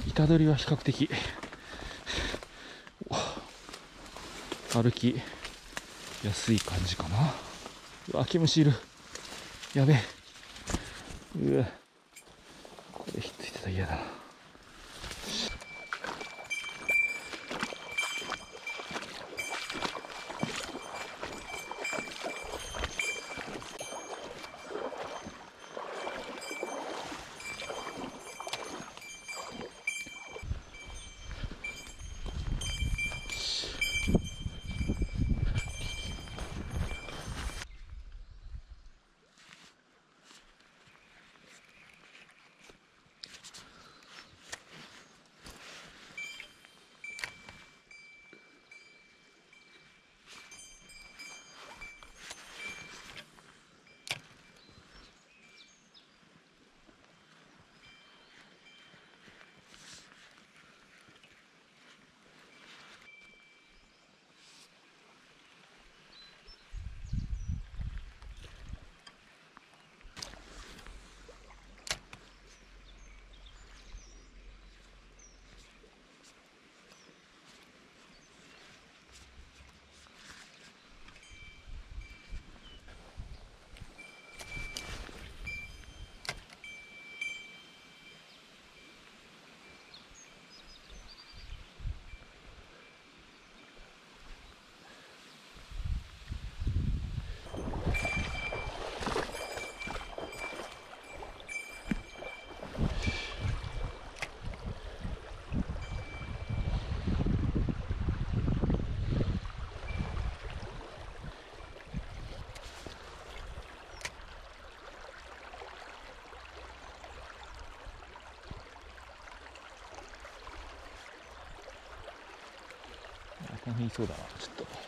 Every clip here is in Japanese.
板取りは比較的歩きやすい感じかな。うわ、毛虫いる。やべえ。うわ、これひっついてたら嫌だな。この辺いそうだな、ちょっと。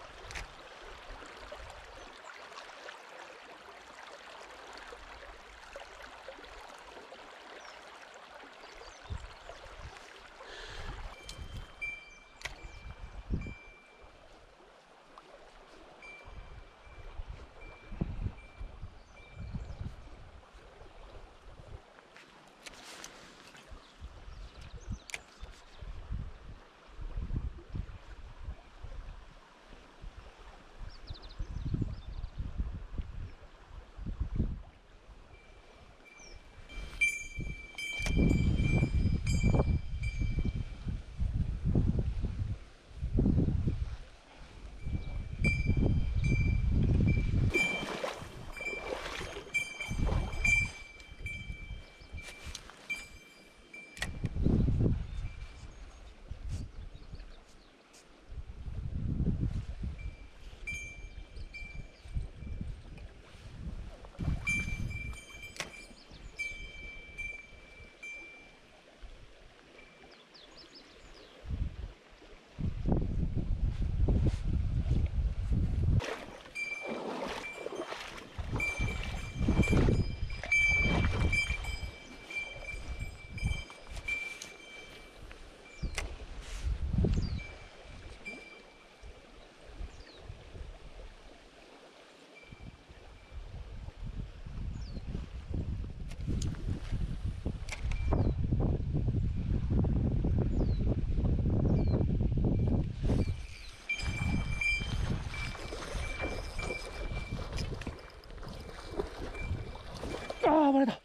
ああ、暴れた。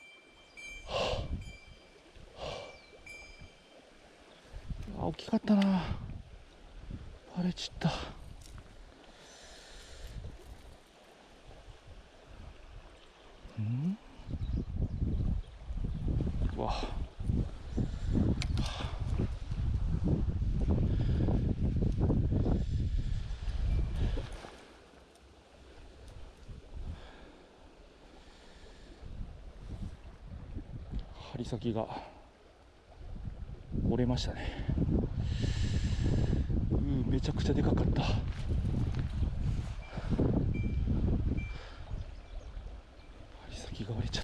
大きかったな。割れちった。うわ、針先が折れましたね。めちゃくちゃでかかった。針先が折れちゃった。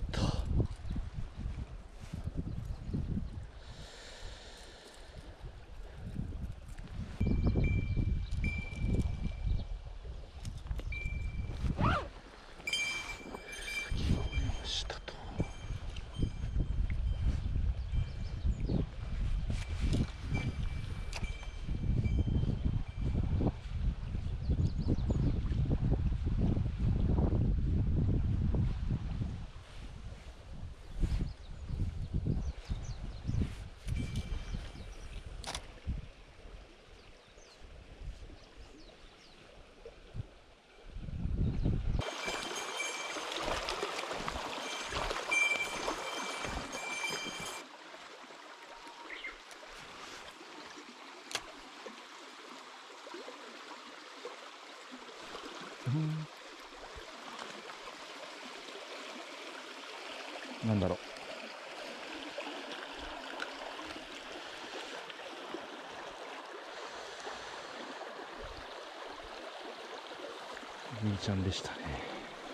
なんだろう。お兄ちゃんでしたね。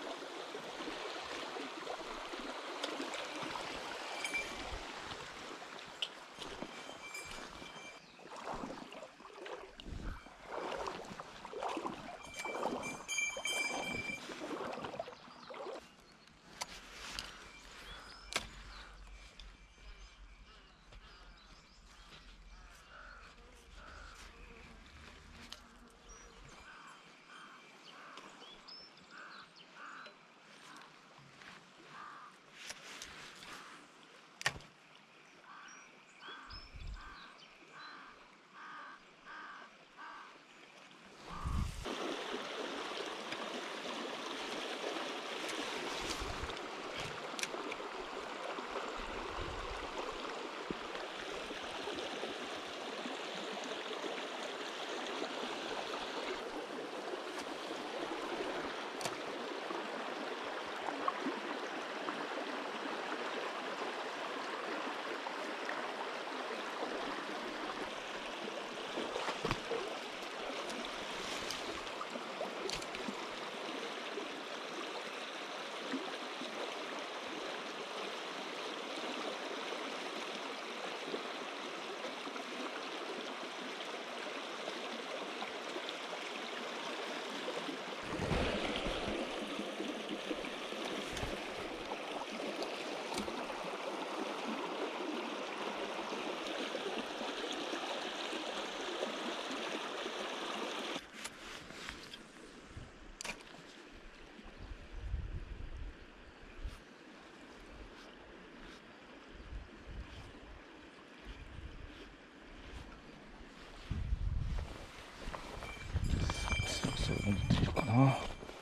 そろそろ戻っているかな。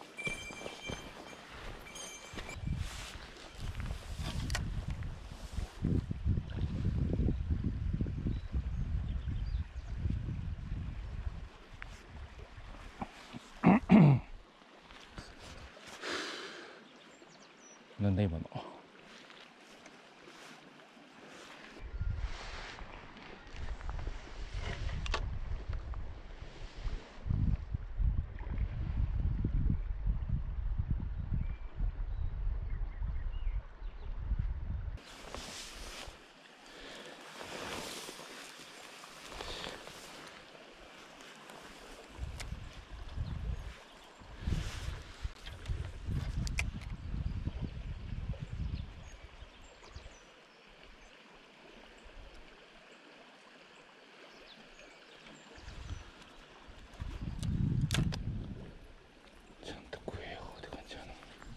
なんだ今の。ちゃんと食えよって感じやな。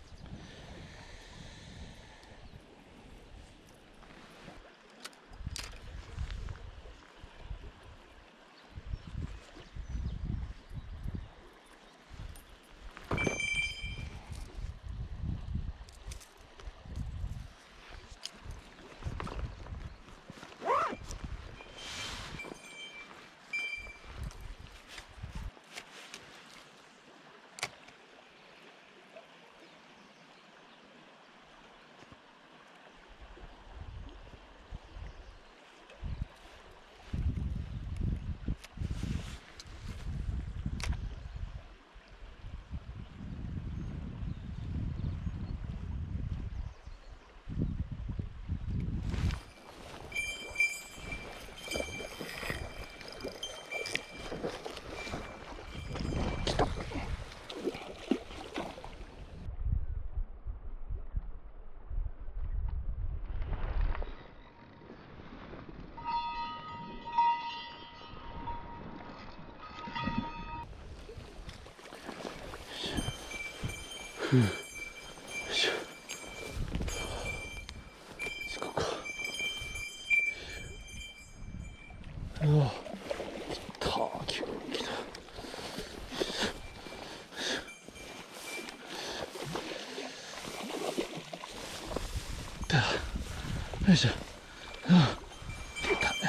よいしょ。近くか。うわ、来た。急に来た。よいしょ。来た。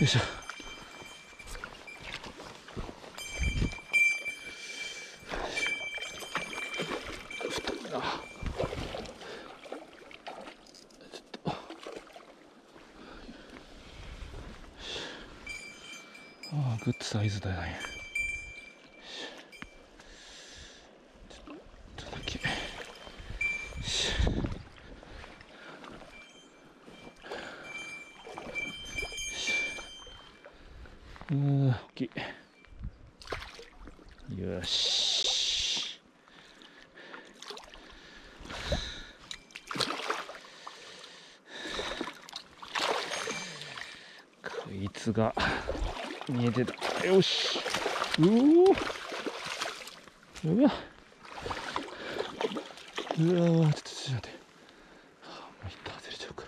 しょ。太いな。ちょっと。ああ、グッドサイズだね。ちょっとだけ。大きい。よし。こいつが見えてた。よし。うわ。うわ。ちょっと待って。もう一旦外れちゃうから。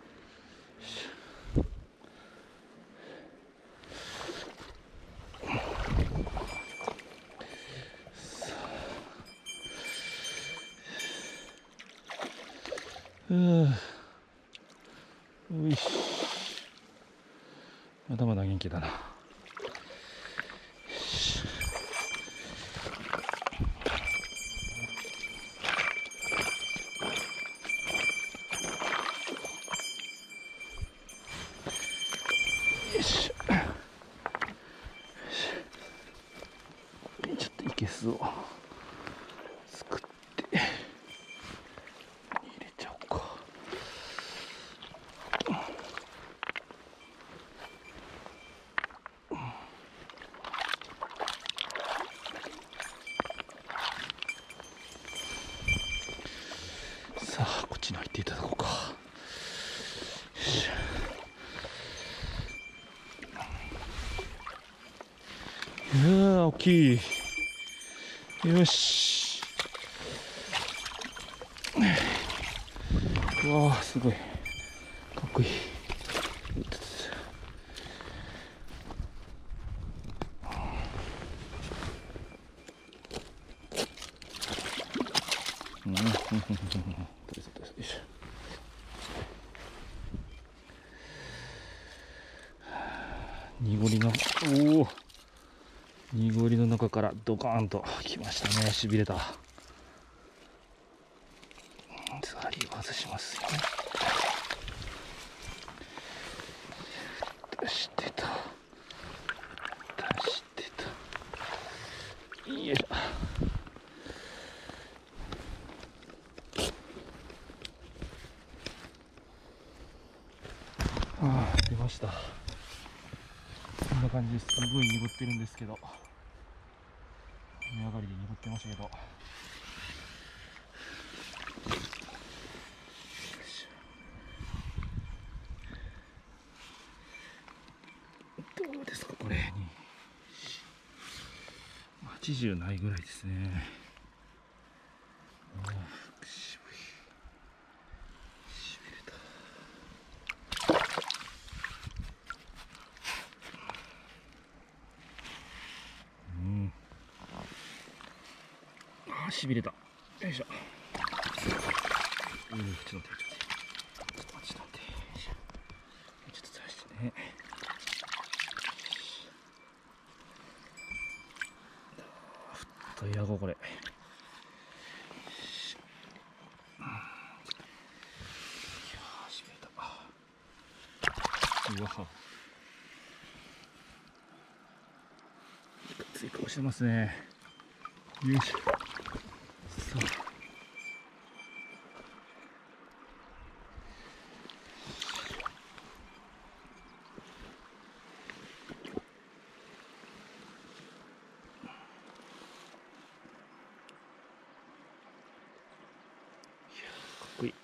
よいし。まだまだ元気だな。よし。ちょっといけすを作って入れちゃおうか。さあ、こっちに入っていただこうか。よし。大きい。よし。うわー、すごい。かっこいい。濁りの、おお。濁りの中からドカーンときましたね。しびれた。ザリを外しますよ。出してた。出してた。よいしょ。ああ、出ました。こんな感じです。すごい濁ってるんですけど、雨上がりで濁ってましたけど、どうですかこれ。80ないぐらいですね。渋い。しびれた。しびれた。よいしょ。ちょっと待って、ちょっと待って。ちょっとずらしてね。太い顎これ。しびれた。うわ。つい顔してますね。よいしょ。さあ。かっこいい。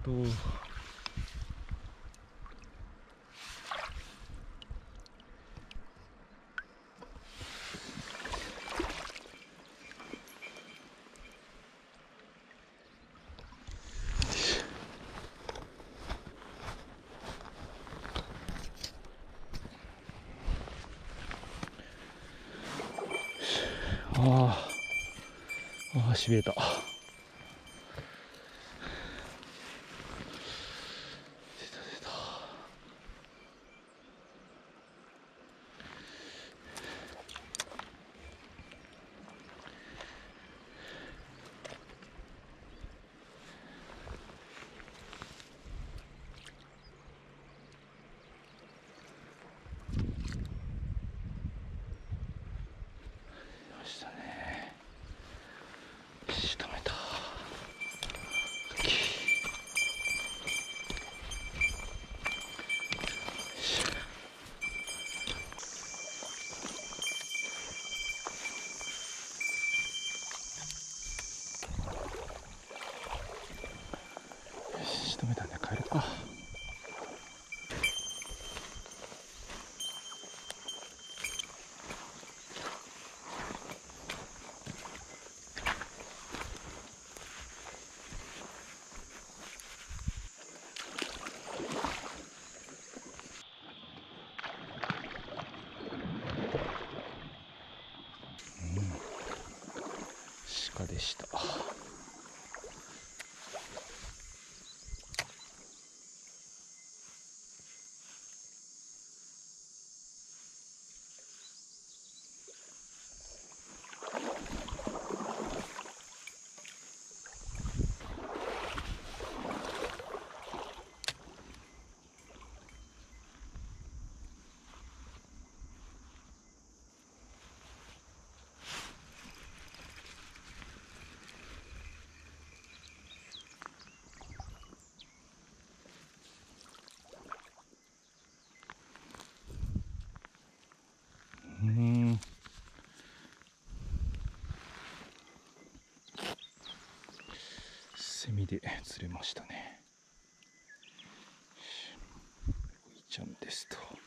と。しびれた。出た出た。出ましたね。仕留めた。仕留めたんで帰るか。鹿でした。セミで釣れましたね。いいちゃんですと。